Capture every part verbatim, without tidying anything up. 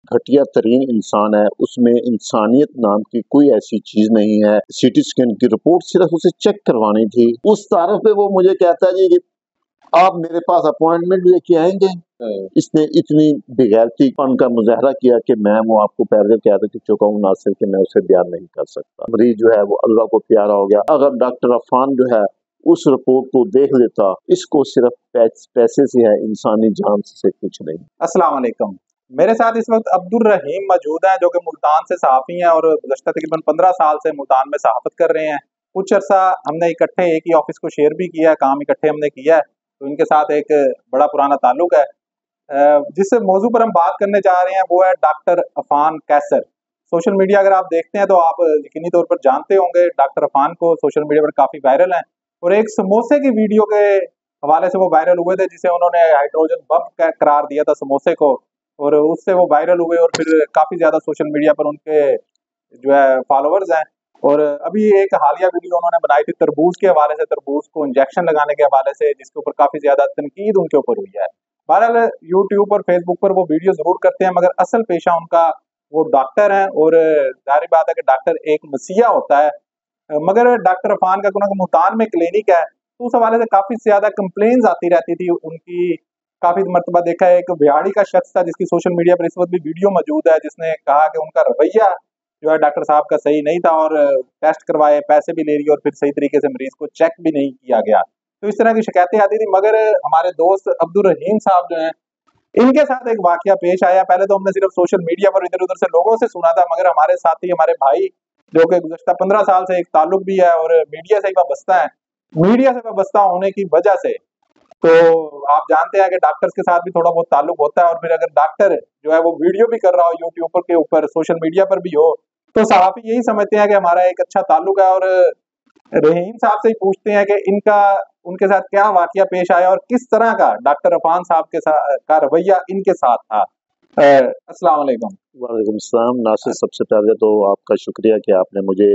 घटिया तरीन इंसान है, उसमें इंसानियत नाम की कोई ऐसी चीज नहीं है। सीटी स्कैन की रिपोर्ट सिर्फ उसे चेक करवानी थी। उस तारफ पे वो मुझे कहता है जी कि आप मेरे पास अपॉइंटमेंट लेके आएंगे। इसने इतनी बेगैरतीपन का मुजाहरा किया कि मैं वो आपको पहले कह चुका हूँ नासिर कि मैं उसे बयान नहीं कर सकता। मरीज जो है वो अल्लाह को प्यारा हो गया। अगर डॉक्टर अफान जो है उस रिपोर्ट को देख लेता, इसको सिर्फ पैसे से है, इंसानी जान से कुछ नहीं। अस्सलाम वालेकुम। मेरे साथ इस वक्त अब्दुल रहीम मौजूद हैं जो कि मुल्तान से सहाफ़ी हैं और गुज़श्ता तकरीबन पंद्रह साल से मुल्तान में सहाफ़त कर रहे हैं। कुछ अर्सा हमने इकट्ठे एक ही ऑफिस को शेयर भी किया है, काम इकट्ठे हमने किया है, तो इनके साथ एक बड़ा पुराना ताल्लुक है। जिस मौजू पर हम बात करने जा रहे हैं वो है doctor Afan Kaiser. Social media अगर आप देखते हैं तो आप यकीनी तौर पर जानते होंगे डॉक्टर अफान को, सोशल मीडिया पर काफ़ी वायरल हैं और एक समोसे की वीडियो के हवाले से वो वायरल हुए थे जिसे उन्होंने हाइड्रोजन बम करार दिया था समोसे को, और उससे वो वायरल हुए और फिर काफ़ी ज़्यादा सोशल मीडिया पर उनके जो है फॉलोअर्स हैं। और अभी एक हालिया वीडियो उन्होंने बनाई थी तरबूज के हवाले से, तरबूज को इंजेक्शन लगाने के हवाले से, जिसके ऊपर काफ़ी ज़्यादा तनकीद उनके ऊपर हुई है। बहरहाल यूट्यूब और फेसबुक पर वो वीडियो ज़रूर करते हैं मगर असल पेशा उनका वो डॉक्टर हैं और जाहिर बात है कि डॉक्टर एक मसीहा होता है। मगर डॉक्टर अफान का मुल्तान में क्लिनिक है तो उस हवाले से काफ़ी ज़्यादा कंप्लेन्स आती रहती थी उनकी। काफ़ी मरतबा देखा है एक बिहाड़ी का शख्स था जिसकी सोशल मीडिया पर इस वक्त भी वीडियो मौजूद है, जिसने कहा कि उनका रवैया जो है डॉक्टर साहब का सही नहीं था और टेस्ट करवाए, पैसे भी ले लिए और फिर सही तरीके से मरीज को चेक भी नहीं किया गया। तो इस तरह की शिकायतें आती थी। मगर हमारे दोस्त अब्दुल रहीम साहब जो हैं, इनके साथ एक वाकया पेश आया। पहले तो हमने सिर्फ सोशल मीडिया पर इधर उधर से लोगों से सुना था, मगर हमारे साथी हमारे भाई जो कि गुज़श्ता पंद्रह साल से एक ताल्लुक भी है और मीडिया से ही वाबस्ता है, मीडिया से वाबस्ता होने की वजह से तो आप जानते हैं कि डॉक्टर्स के साथ भी थोड़ा बहुत ताल्लुक होता है। और फिर अगर डॉक्टर जो है वो वीडियो भी कर रहा हो यूट्यूब के ऊपर, सोशल मीडिया पर भी हो, तो सहाफ़ी यही समझते हैं कि हमारा एक अच्छा ताल्लुक है। और रहीम साहब से ही पूछते हैं कि इनका उनके साथ क्या वाकया पेश आया और किस तरह का डॉक्टर अफान साहब के साथ का रवैया इनके साथ था। अस्सलाम वालेकुम। वालेकुम सलाम। नासिर, सबसे पहले तो आपका शुक्रिया कि आपने मुझे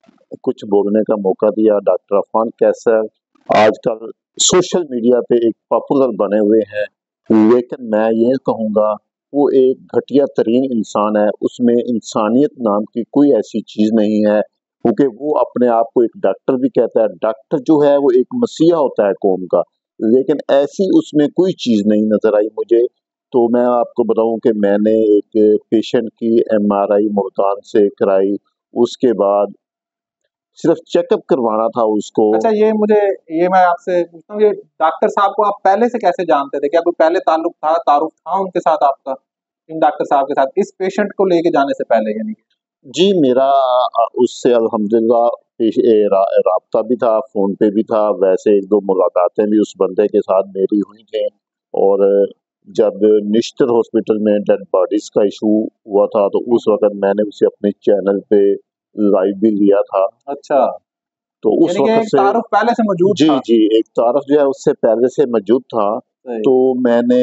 कुछ बोलने का मौका दिया। डॉक्टर अफान कैसर आजकल सोशल मीडिया पे एक पॉपुलर बने हुए हैं, लेकिन मैं ये कहूँगा वो एक घटिया तरीन इंसान है। उसमें इंसानियत नाम की कोई ऐसी चीज़ नहीं है, क्योंकि वो अपने आप को एक डॉक्टर भी कहता है। डॉक्टर जो है वो एक मसीहा होता है कौम का, लेकिन ऐसी उसमें कोई चीज़ नहीं नज़र आई मुझे। तो मैं आपको बताऊं कि मैंने एक पेशेंट की एमआरआई मुल्तान से कराई, उसके बाद सिर्फ चेकअप करवाना था उसको। अच्छा, ये मुझे ये मैं आपसे पूछता हूँ, ये डॉक्टर साहब को आप पहले से कैसे जानते थे? क्या कोई पहले ताल्लुक था, तारुफ था उनके साथ आपका, इन डॉक्टर साहब के साथ, इस पेशेंट को लेके जाने से पहले? यानी जी, मेरा उससे अल्हम्दुलिल्लाह रा, राब्ता भी था, फ़ोन पे भी था, वैसे एक दो मुलाकातें भी उस बंदे के साथ मेरी हुई थी। और जब निश्तर हॉस्पिटल में डेड बॉडीज़ का इशू हुआ था तो उस वक़्त मैंने उसे अपने चैनल पे लाइव भी लिया था। अच्छा, तो उस वक़्त से तारुफ पहले से मौजूद जी, था। जी, एक तारुफ जो है उससे पहले से मौजूद था। तो मैंने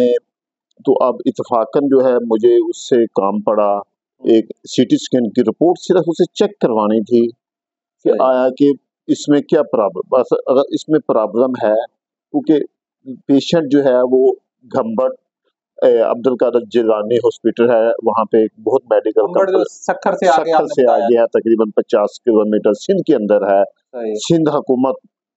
तो अब इत्तेफ़ाकन जो है मुझे उससे काम पड़ा। एक सीटी स्कैन की रिपोर्ट सिर्फ उसे चेक करवानी थी कि आया कि इसमें क्या प्रॉब्लम, बस अगर इसमें प्रॉब्लम है, क्योंकि पेशेंट जो है वो घंबट अब्दुल कादिर जिलानी हॉस्पिटल है, वहाँ पे एक बहुत मेडिकल कॉम्प्लेक्स सक्खर से आगे सक्खर से आगे है, तकरीबन पचास किलोमीटर सिंध के अंदर है। सिंध हुकूमत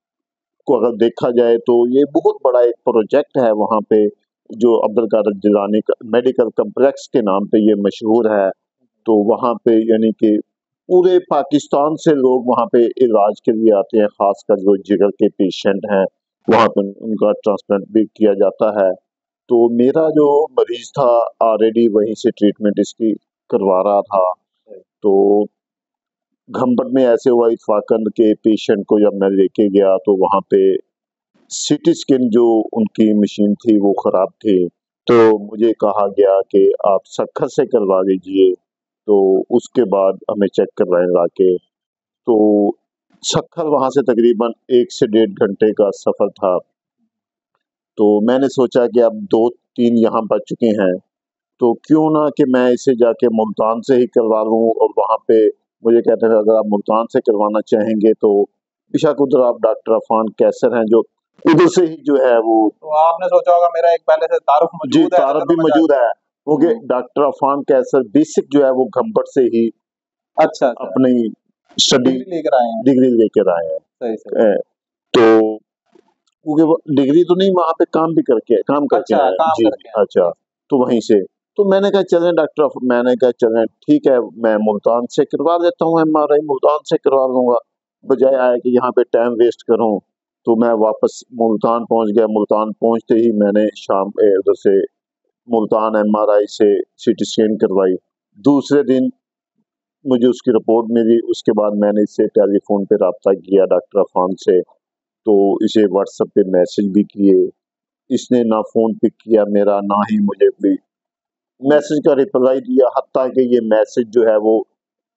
को अगर देखा जाए तो ये बहुत बड़ा एक प्रोजेक्ट है वहाँ पे, जो अब्दुल कादिर जिलानी मेडिकल कॉम्प्लेक्स के नाम पे ये मशहूर है। तो वहाँ पे यानी कि पूरे पाकिस्तान से लोग वहाँ पे इलाज के लिए आते हैं, खासकर जो जिगर के पेशेंट हैं, वहाँ पे उनका ट्रांसप्लांट भी किया जाता है। तो मेरा जो मरीज था ऑलरेडी वहीं से ट्रीटमेंट इसकी करवा रहा था। तो घंबट में ऐसे हुआ इत्तेफाकन के पेशेंट को जब मैं लेके गया तो वहाँ पे सीटी स्कैन जो उनकी मशीन थी वो ख़राब थी। तो मुझे कहा गया कि आप सक्खर से करवा लीजिए, तो उसके बाद हमें चेक करवाएं लाके। तो सक्खर वहाँ से तकरीबन एक से डेढ़ घंटे का सफ़र था। तो मैंने सोचा कि अब दो तीन यहाँ बच चुके हैं, तो क्यों ना कि मैं इसे जाके मुल्तान से ही करवा लूँ। और वहाँ पे मुझे कहते हैं अगर आप मुल्तान से करवाना चाहेंगे तो बेशक उधर आप डॉक्टर अफान कैसर हैं जो उधर से ही जो है वो। तो आपने सोचा होगा मेरा एक पहले से तारुफ मौजूद जी, है, तारुफ भी मौजूद है। क्योंकि डॉक्टर अफान कैसर बेसिक जो है वो घम्बट से ही अच्छा अच्छा अपनी स्टडी डिग्री लेकर आए हैं। डिग्री लेकर आए हैं। सही सही ए, तो क्योंकि वो डिग्री तो नहीं, वहाँ पे काम भी करके काम करके अच्छा आए हैं। काम जी करके आए। अच्छा, तो वहीं से तो मैंने कहा चलें डॉक्टर अफ- मैंने कहा चलें ठीक है, मैं मुल्तान से करवा देता हूँ, एम आर आई मुल्तान से करवा लूंगा, बजाय आया कि यहाँ पे टाइम वेस्ट करूँ। तो मैं वापस मुल्तान पहुंच गया। मुल्तान पहुंचते ही मैंने शाम ए, उधर से मुल्तान एम आर आई से सीटी स्कैन करवाई। दूसरे दिन मुझे उसकी रिपोर्ट मिली। उसके बाद मैंने इससे टेलीफोन पे रब्ता किया डॉक्टर अफान से, तो इसे व्हाट्सएप पे मैसेज भी किए। इसने ना फोन पिक किया मेरा, ना ही मुझे कोई मैसेज का रिप्लाई दिया, हत्ता कि ये मैसेज जो है वो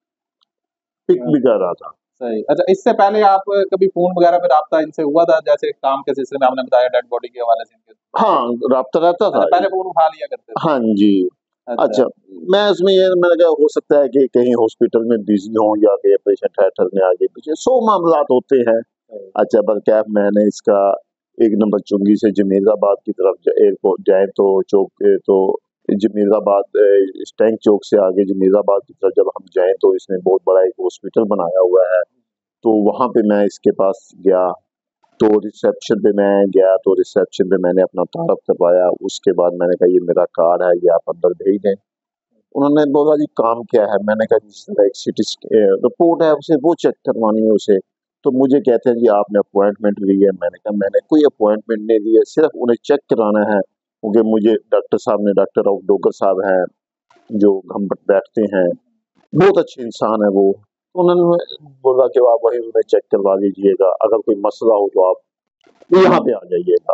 पिक भी कर रहा था। सही। अच्छा, इससे पहले आप कभी फोन वगैरह पे राब्ता इनसे हुआ था, जैसे काम के सिलसिले में आपने बताया डेड बॉडी के हवाले से इनके? हाँ, रब्ता रहता था। अच्छा, पहले फोन उठा लिया करते थे। हाँ जी। अच्छा अच्छा, मैं उसमें ये मैंने कहा हो सकता है कि कहीं हॉस्पिटल में बिजी हो या कि पेशेंट थिएटर में आगे पीछे सौ मामलात होते हैं। अच्छा, बल्कि मैंने इसका एक नंबर चुंगी से जमीलाबाद की तरफ एयरपोर्ट जाए तो चौक ए, तो जमीलाबाद ए, टैंक चौक से आगे जमीलाबाद की तरफ जब हम जाएं तो इसने बहुत बड़ा एक हॉस्पिटल बनाया हुआ है। तो वहाँ पे मैं इसके पास गया, तो रिसेप्शन पे मैं गया, तो रिसेप्शन पे मैंने अपना तारफ करवाया। उसके बाद मैंने कहा ये मेरा कार्ड है, ये आप अंदर भेज दें। उन्होंने बोला जी काम क्या है? मैंने कहा जिस तरह एक सिटी रिपोर्ट है उसे वो चेक करवानी है उसे। तो मुझे कहते हैं जी आपने अपॉइंटमेंट ली है। मैंने कहा मैंने कोई अपॉइंटमेंट नहीं ली है, सिर्फ उन्हें चेक कराना है, क्योंकि मुझे डॉक्टर साहब ने, डॉक्टर ऑफ डोगर साहब हैं जो घम्बट बैठते हैं, बहुत अच्छे इंसान है वो। उन्होंने बोला कि आप वही उन्हें चेक करवा लीजिएगा, अगर कोई मसला हो तो आप यहाँ पे आ जाइएगा।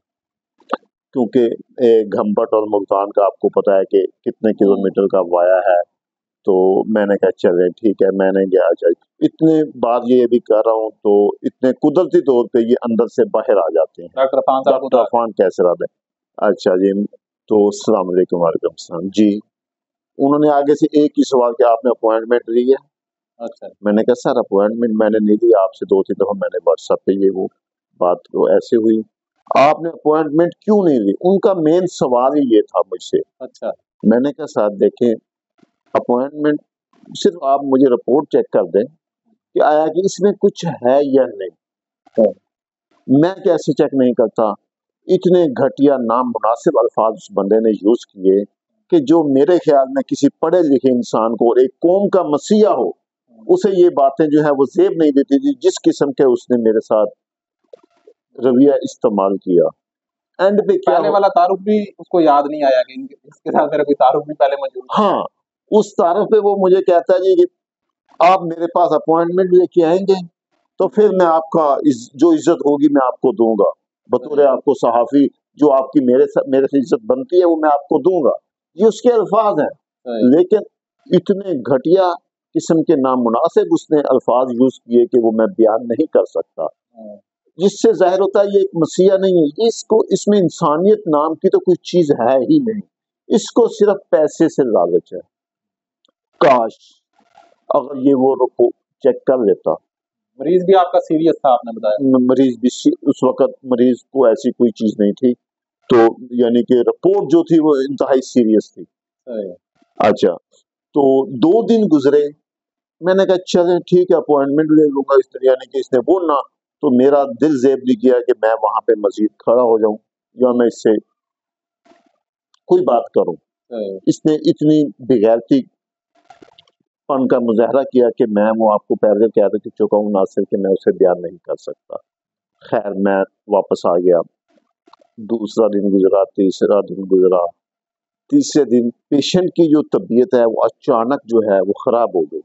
क्योंकि घम्बट और मुल्तान का आपको पता है कि कितने किलोमीटर का वाया है। तो मैंने कहा चले ठीक है, मैंने गया चाहिए। इतने बार ये भी कर रहा हूँ तो इतने कुदरती तौर पे ये अंदर से बाहर आ जाते हैं। डॉक्टर अफान साहब डॉक्टर अफान कैसे रहते हैं? अच्छा जी, तो अस्सलाम वालेकुम। वालेकुम सलाम जी। उन्होंने आगे से एक ही सवाल किया, आपने अपॉइंटमेंट ली है? अच्छा। मैंने कहा सर अपॉइंटमेंट मैंने नहीं ली, आपसे दो तीन दफा मैंने व्हाट्सएप पे ये वो बात तो ऐसे हुई, आपने अपॉइंटमेंट क्यों नहीं ली? उनका मेन सवाल ही ये था मुझसे। अच्छा। मैंने कहा सर देखें, अपॉइंटमेंट सिर्फ आप मुझे रिपोर्ट चेक कर दें कि आया कि इसमें कुछ है या नहीं, तो मैं कैसे चेक नहीं करता? इतने घटिया नामुनासिब अल्फाज उस बंदे ने यूज किए कि जो मेरे ख्याल में किसी पढ़े लिखे इंसान को और एक कौम का मसीहा हो उसे ये बातें जो है वो जेब नहीं देती थी, जिस किस्म के उसने मेरे साथ रवैया इस्तेमाल किया। एंड पे क्या पहले वाला तारुफ भी उसको याद नहीं आया कि इसके साथ मेरा कोई तारुफ भी पहले मौजूद? हाँ, उस तारुफ पे वो मुझे कहता है जी कि आप मेरे पास अपॉइंटमेंट लेके आएंगे तो फिर मैं आपका इस, जो इज्जत होगी मैं आपको दूंगा, बतौर आपको सहाफी जो आपकी मेरे से मेरे से इज्जत बनती है वो मैं आपको दूंगा। ये उसके अल्फाज हैं, लेकिन इतने घटिया किस्म के नामुनासिब उसने अल्फाज यूज किए कि वो मैं बयान नहीं कर सकता, जिससे जाहिर होता है ये एक मसीहा नहीं है। इसको इसमें इंसानियत नाम की तो कोई चीज है ही नहीं, इसको सिर्फ पैसे से लालच है। काश अगर ये वो रिपोर्ट चेक कर लेता। मरीज भी आपका सीरियस था आपने बताया? मरीज भी उस वक्त मरीज को ऐसी कोई चीज नहीं थी, तो यानी कि रिपोर्ट जो थी वो इंतहाई सीरियस थी। अच्छा, तो दो दिन गुजरे, मैंने कहा चलें ठीक है अपॉइंटमेंट ले लूंगा। इस तरह यानी कि इसने वो ना, तो मेरा दिल जेब नहीं किया कि मैं वहां पे मजीद खड़ा हो जाऊं या मैं इससे कोई बात करूं। इसने इतनी बेगैरती पन का मुजाहरा किया कि मैं वो आपको पहले कह दे चुका हूँ नासिर कि मैं उसे बयान नहीं कर सकता। खैर मैं वापस आ गया। दूसरा दिन गुजरा, तीसरा दिन गुजरा। तीसरे दिन पेशेंट की जो तबीयत है वो अचानक जो है वो खराब हो गई।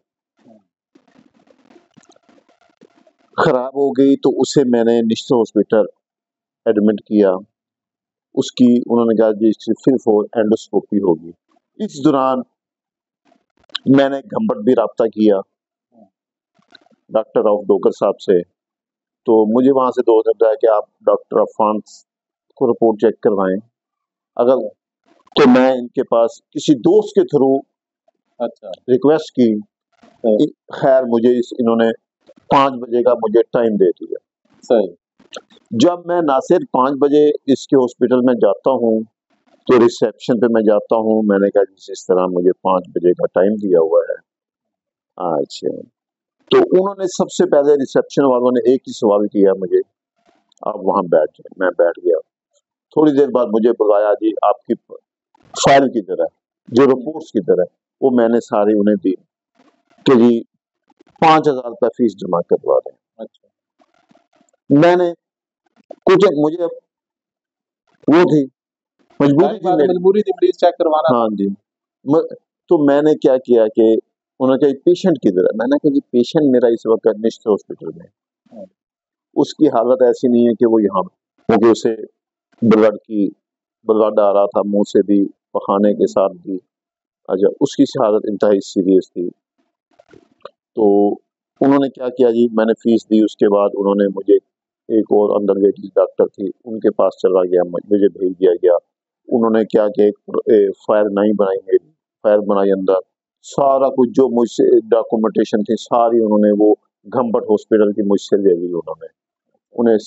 खराब हो गई तो उसे मैंने निश्चित हॉस्पिटल एडमिट किया। उसकी उन्होंने कहा जी सिर्फ एंडोस्कोपी होगी। इस दौरान मैंने घम्बट भी राब्ता किया डॉक्टर ऑफ डोगर साहब से, तो मुझे वहां से दोस्त ने बताया कि आप डॉक्टर अफान को रिपोर्ट चेक करवाएं, अगर तो मैं इनके पास किसी दोस्त के थ्रू अच्छा रिक्वेस्ट की। खैर मुझे इस इन्होंने पाँच बजे का मुझे टाइम दे दिया। सही। जब मैं नासिर पाँच बजे इसके हॉस्पिटल में जाता हूँ तो रिसेप्शन पे मैं जाता हूँ, मैंने कहा जिस इस तरह मुझे पाँच बजे का टाइम दिया हुआ है। अच्छा, तो उन्होंने सबसे पहले रिसेप्शन वालों ने एक ही सवाल किया मुझे, आप वहाँ बैठ जाए। मैं बैठ गया। थोड़ी देर बाद मुझे बुलाया, जी आपकी फाइल किधर है, जो रिपोर्ट्स किधर है, वो मैंने सारी उन्हें दी कि जी पाँच हजार रुपया फीस जमा करवा दें। अच्छा, मैंने कुछ मुझे वो थी मजबूरी थी मेरी, मजबूरी थी मरीज चेक करवाना। हाँ जी। म, तो मैंने क्या किया कि उन्होंने कहा पेशेंट किधर है, मैंने कहा जी पेशेंट मेरा इस वक्त निश्चित हॉस्पिटल में, उसकी हालत ऐसी नहीं है कि वो यहाँ, क्योंकि उसे ब्लड की ब्लड आ रहा था मुंह से भी, पखाने के साथ भी। अच्छा, उसकी हालत इंतहाई सीरियस थी। तो उन्होंने क्या किया जी, मैंने फीस दी, उसके बाद उन्होंने मुझे एक और अंदर लेडी डॉक्टर थी, उनके पास चला गया, मुझे भेज दिया गया। उन्होंने क्या किया, फाइल नहीं बनाई, मेरी फाइल बनाई अंदर, सारा कुछ जो मुझसे डॉक्यूमेंटेशन थी सारी उन्होंने वो घम्बट हॉस्पिटल की मुझसे ले ली। उन्होंने उन्हें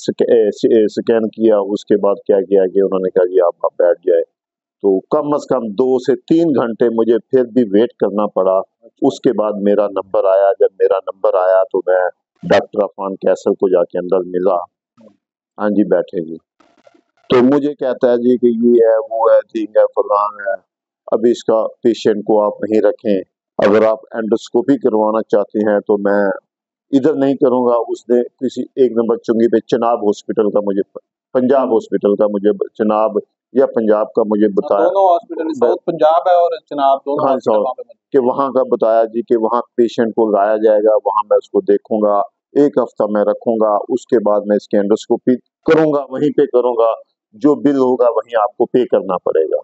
स्कैन किया, उसके बाद क्या किया कि उन्होंने कहा जी आप बैठ जाए। तो कम से कम दो से तीन घंटे मुझे फिर भी वेट करना पड़ा। उसके बाद मेरा नंबर आया, जब मेरा नंबर आया तो मैं डॉक्टर अफान कैसल को जाके अंदर मिला। हाँ जी बैठे जी, तो मुझे कहता है जी कि ये है वो है ठीक है फलान है, अभी इसका पेशेंट को आप वहीं रखें, अगर आप एंडोस्कोपी करवाना चाहते हैं तो मैं इधर नहीं करूंगा। उसने किसी एक नंबर चुंगी पे चनाब हॉस्पिटल का मुझे, पंजाब हॉस्पिटल का मुझे, चनाब या पंजाब का मुझे बताया, दोनों हॉस्पिटल साउथ पंजाब है और चनाब दोनों हाँ हॉस्पिटल कि वहाँ का बताया जी कि वहाँ पेशेंट को लाया जाएगा, वहाँ मैं उसको देखूंगा, एक हफ्ता मैं रखूंगा, उसके बाद मैं इसकी एंडोस्कोपी करूंगा, वहीं पे करूंगा, जो बिल होगा वहीं आपको पे करना पड़ेगा।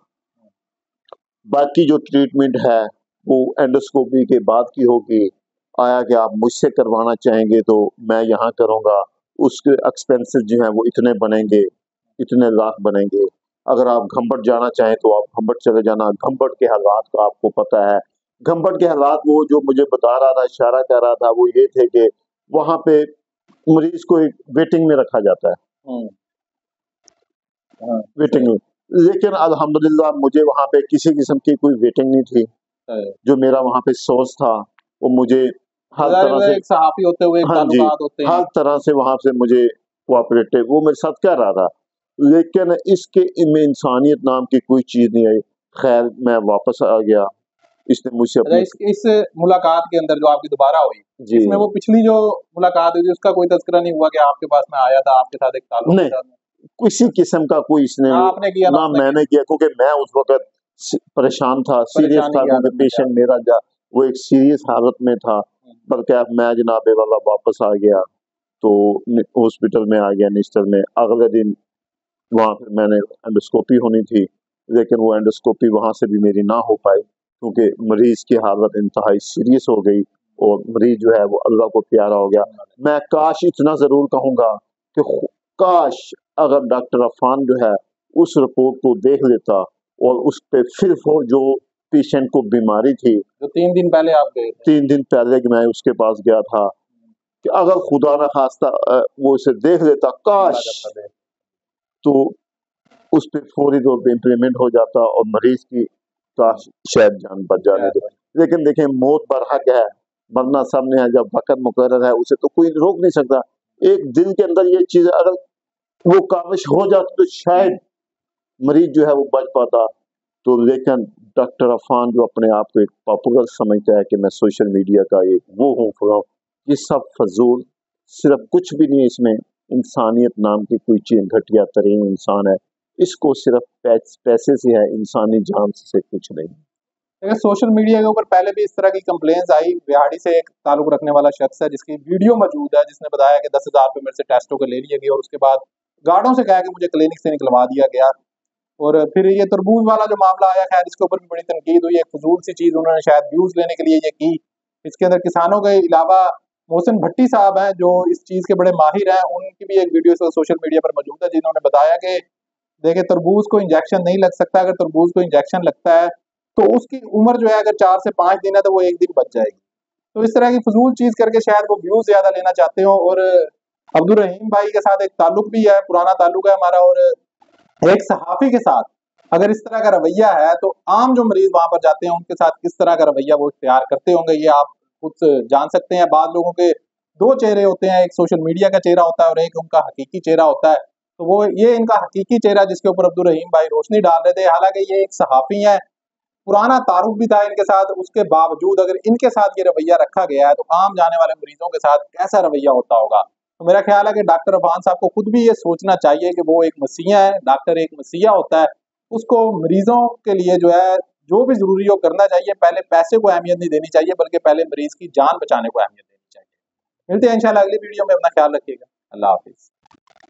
बाकी जो ट्रीटमेंट है वो एंडोस्कोपी के बाद की होगी। आया कि आप मुझसे करवाना चाहेंगे तो मैं यहाँ करूँगा, उसके एक्सपेंसेस जो हैं वो इतने बनेंगे, इतने लाख बनेंगे। अगर आप घम्बट जाना चाहें तो आप घम्बट चले जाना। घम्बट के हालात का आपको पता है, घम्बट के हालात वो जो मुझे बता रहा था, इशारा कर रहा था, वो ये थे कि वहाँ पे मरीज को एक वेटिंग में रखा जाता है, वेटिंग में। लेकिन अल्हम्दुलिल्लाह मुझे वहाँ पे किसी किस्म की कोई वेटिंग नहीं थी। जो मेरा वहाँ पे सोर्स था वो मुझे हर तरह से एक सहाफी होते हुए हाँ जी, होते हैं। हर तरह से वहाँ से मुझे कोऑपरेटिव वो मेरे साथ कर रहा था, लेकिन इसके इनमें इंसानियत नाम की कोई चीज नहीं आई। खैर मैं वापस आ गया, इसने मुझसे अपनी इस, इस मुलाकात के अंदर जो आपकी दोबारा हुई, इसमें वो पिछली जो मुलाकात हुई थी उसका कोई तज़किरा नहीं हुआ कि आपके पास में आया था, आपके साथ एक ताल्लुक नहीं, किसी किस्म का कोई इसने आपने किया ना मैंने किया, क्योंकि मैं उस वक्त परेशान था, सीरियस था, क्योंकि पेशेंट मेरा जा वो एक सीरियस हालत में था। बल्कि अब मैं जनाबे वाला वापस आ गया, तो हॉस्पिटल में आ गया निश्चर में। अगले दिन वहाँ फिर मैंने एंडोस्कोपी होनी थी, लेकिन वो एंडोस्कोपी वहाँ से भी मेरी ना हो पाई, क्योंकि मरीज की हालत इंतहाई सीरियस हो गई और मरीज जो है वो अल्लाह को प्यारा हो गया। मैं काश इतना जरूर कहूँगा कि काश अगर डॉक्टर अफान जो है उस रिपोर्ट को देख लेता और उस पे फिर वो जो पेशेंट को बीमारी थी, तो तीन दिन पहले आप गए, तीन दिन पहले मैं उसके पास गया था, कि अगर खुदा न खास्ता वो इसे देख लेता, काश तो उस पर फौरी तौर पर इम्प्लीमेंट हो जाता और मरीज की काश शायद जान बच जाने दे। लेकिन देखें मौत बरहक है, मरना सामने है, जब वक्त मुकर्रर है उसे तो कोई रोक नहीं सकता। एक दिल के अंदर ये चीज अगर वो काविश हो जाती तो शायद मरीज जो है वो बच पाता। तो लेकिन डॉक्टर अफान जो अपने आप को एक पॉपुलर समझता है कि मैं सोशल मीडिया का एक वो हूँ फलां, ये सब फजूल, सिर्फ कुछ भी नहीं है इसमें। इंसानियत नाम की कोई चीज, घटिया तरीन इंसान है, इसको सिर्फ पैस, पैसे से है, इंसानी जान से कुछ नहीं। लेकिन सोशल मीडिया के ऊपर पहले भी इस तरह की कंप्लेंट्स आई। बिहाड़ी से एक ताल्लुक रखने वाला शख्स है जिसकी वीडियो मौजूद है, जिसने बताया कि दस हजार रुपये मेरे से टेस्टों के ले लिए गए और उसके बाद गार्डों से कहा कि मुझे क्लिनिक से निकलवा दिया गया। और फिर ये तरबूज वाला जो मामला आया, खैर इसके ऊपर भी बड़ी तनकीद हुई। एक फजूल सी चीज उन्होंने शायद व्यूज लेने के लिए ये की। इसके अंदर किसानों के अलावा मोहसिन भट्टी साहब हैं जो इस चीज के बड़े माहिर हैं, उनकी भी एक वीडियो सोशल मीडिया पर मौजूद है, जिन्होंने बताया कि देखिए तरबूज को इंजेक्शन नहीं लग सकता, अगर तरबूज को इंजेक्शन लगता है तो उसकी उम्र जो है अगर चार से पांच दिन है तो वो एक दिन बच जाएगी। तो इस तरह की फजूल चीज करके शायद वो व्यूज ज्यादा लेना चाहते हो। और अब्दुल रहीम भाई के साथ एक ताल्लुक भी है, पुराना ताल्लुक है हमारा, और एक सहाफी के साथ अगर इस तरह का रवैया है तो आम जो मरीज वहां पर जाते हैं उनके साथ किस तरह का रवैया वो इख्तियार करते होंगे, ये आप खुद जान सकते हैं। बाद लोगों के दो चेहरे होते हैं, एक सोशल मीडिया का चेहरा होता है और एक उनका हकीकी चेहरा होता है। तो वो ये इनका हकीकी चेहरा जिसके ऊपर अब्दुल रहीम भाई रोशनी डाल रहे थे, हालांकि ये एक सहाफी है, पुराना तारुफ भी था इनके साथ, उसके बावजूद अगर इनके साथ ये रवैया रखा गया है तो आम जाने वाले मरीजों के साथ कैसा रवैया होता होगा। तो मेरा ख्याल है कि डॉक्टर अफान साहब को खुद भी ये सोचना चाहिए कि वो एक मसीहा है, डॉक्टर एक मसीहा होता है, उसको मरीजों के लिए जो है जो भी जरूरी हो करना चाहिए। पहले पैसे को अहमियत नहीं देनी चाहिए बल्कि पहले मरीज की जान बचाने को अहमियत देनी चाहिए। मिलते हैं इंशाल्लाह अगली वीडियो में, अपना ख्याल रखिएगा। अल्लाह हाफिज।